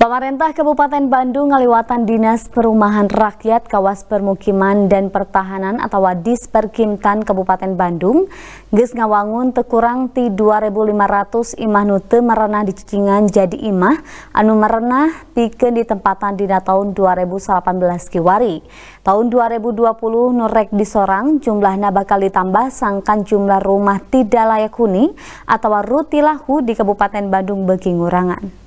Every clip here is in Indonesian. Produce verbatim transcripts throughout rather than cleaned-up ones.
Pemerintah Kabupaten Bandung ngaliwatan Dinas Perumahan Rakyat Kawas Permukiman dan Pertahanan atau Disperkimtan Kabupaten Bandung geus ngawangun teu kurang ti dua ribu lima ratus imah nu teu marenah di Cicingan jadi imah anu marenah pikeun ditempatan dina tahun dua ribu delapan belas kiwari. Tahun dua ribu dua puluh nu rek disorang jumlahna bakal ditambah sangkan jumlah rumah tidak layak huni atau rutilahu di Kabupaten Bandung beuki ngurangan.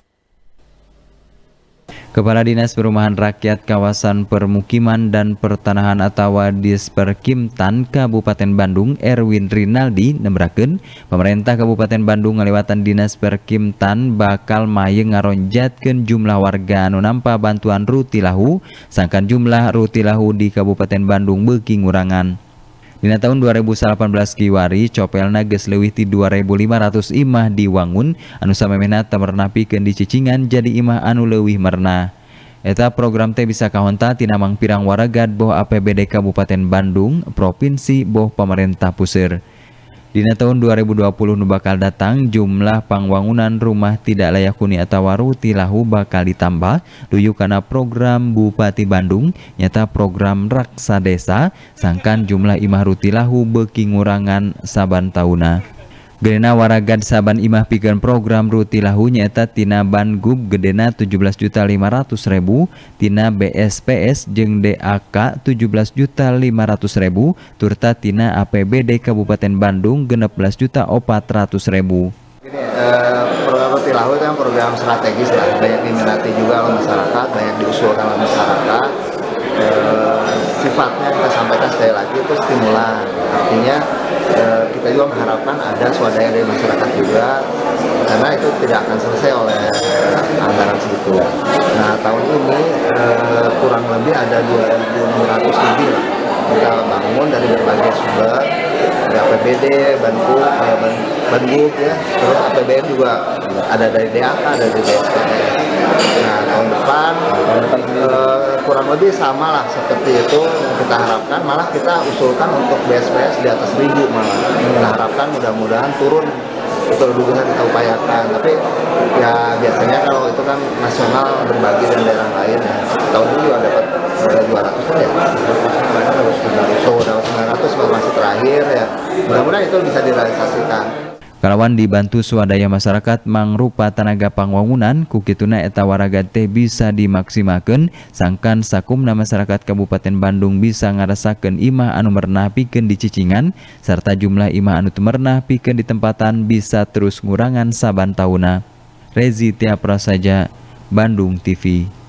Kepala Dinas Perumahan Rakyat Kawasan Permukiman dan Pertanahan atau Disperkimtan Kabupaten Bandung Erwin Rinaldi nembrakeun pemerintah Kabupaten Bandung ngaliwatan Dinas Perkimtan bakal mayeng ngaronjatkeun jumlah warga anu nampa bantuan rutilahu sangkan jumlah rutilahu di Kabupaten Bandung beuki ngurangan. Dina tahun dua ribu delapan belas kiwari copelna geus leuwih ti dua ribu lima ratus imah diwangun anu samemehna teu merenah pikeun di Cicingan jadi imah anu leuwih merenah. Eta program teh bisa kahonta tina mangpirang waragad boh A P B D Kabupaten Bandung, provinsi boh pemerintah puseur. Dina tahun dua ribu dua puluh nu bakal datang jumlah pangwangunan rumah tidak layak huni atawa rutilahu bakal ditambah duyu kana program Bupati Bandung nyata program Raksa Desa sangkan jumlah imah rutilahu beuki ngurangan saban tauna. Gedena waragad saban imah pikeun program rutilahu nyaeta tina Bangub gedena tujuh belas juta lima ratus ribu, tina B S P S jeung D A K tujuh belas juta lima ratus ribu, turta tina A P B D Kabupaten Bandung genep belas juta empat ratus ribu. Gini, eh, program rutilahu itu kan program strategis lah, banyak diminati juga oleh masyarakat, banyak diusulkan oleh masyarakat. Eh, sifatnya kita sampaikan sekali lagi itu stimulan, artinya eh, kita juga mengharapkan ada swadaya dari masyarakat juga, karena itu tidak akan selesai oleh eh, anggaran segitu. Nah tahun ini eh, kurang lebih ada dua ribu enam ratus lebih lah kita bangun dari berbagai sumber, dari A P B D, Bangub, eh, Bangub ya, terus A P B N juga ada dari D A K, ada dari B S P S. Nah tahun depan eh, kurang lebih sama lah seperti itu kita harapkan, malah kita usulkan untuk B S P S di atas ribu malah kita harapkan mudah-mudahan turun itu lebih bisa kita upayakan, tapi ya biasanya kalau itu kan nasional berbagi dengan daerah lain ya, tahun ini juga dapat dua ratus kan ya, so dapat sembilan ratus masih terakhir ya, mudah-mudahan itu bisa direalisasikan. Kalawan dibantu swadaya masyarakat mangrupa tenaga pangwangunan kukituna eta waragad teh bisa dimaksimalkeun sangkan sakumna masyarakat Kabupaten Bandung bisa ngarasakeun imah anu merenah pikeun di Cicingan serta jumlah imah anu teu merenah pikeun di tempatan bisa terus ngurangan saban tauna. Rezi Tia Prasaja, Bandung T V.